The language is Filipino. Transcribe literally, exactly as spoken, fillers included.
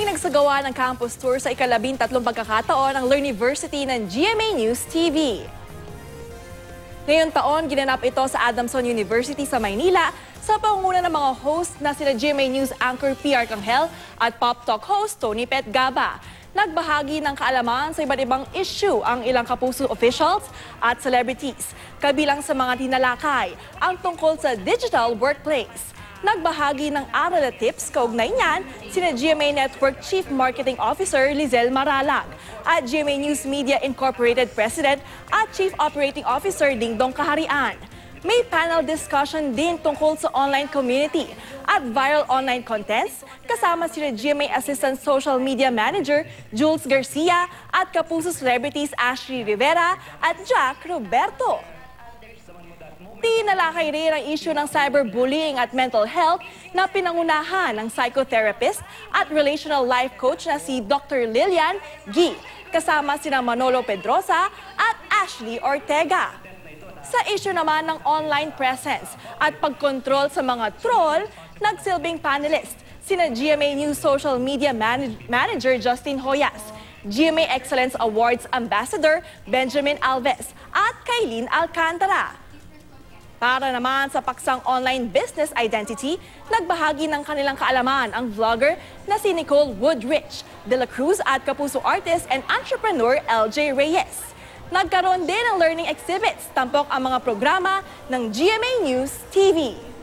Ipinagsagawa ng campus tour sa ikalabing tatlong pagkakataon ng Learniversity ng G M A News T V. Ngayong taon, ginanap ito sa Adamson University sa Maynila sa pangunguna ng mga host na sila G M A News anchor P. Arcangel at Pop Talk host Tony Pet Gaba. Nagbahagi ng kaalaman sa iba't ibang issue ang Ilang Kapuso officials at celebrities. Kabilang sa mga tinalakay ang tungkol sa digital workplace. Nagbahagi ng aral at tips kaugnay niyan sina G M A Network Chief Marketing Officer Lizelle Maralag at G M A News Media Incorporated President at Chief Operating Officer Dingdong Kaharian. May panel discussion din tungkol sa online community at viral online contents kasama sina G M A Assistant Social Media Manager Jules Garcia at Kapuso celebrities Ashley Rivera at Jack Roberto. Tinalakay rin ang issue ng cyberbullying at mental health na pinangunahan ng psychotherapist at relational life coach na si Doctor Lilian G. Kasama sina Manolo Pedrosa at Ashley Ortega. Sa issue naman ng online presence at pagkontrol sa mga troll, nagsilbing panelist sina G M A News Social Media Manag Manager Justin Hoyas, G M A Excellence Awards Ambassador Benjamin Alves at Kailin Alcantara. Para naman sa paksang online business identity, nagbahagi ng kanilang kaalaman ang vlogger na si Nicole Woodrich, De La Cruz at Kapuso artist and entrepreneur L J Reyes. Nagkaroon din ng learning exhibits, tampok ang mga programa ng G M A News T V.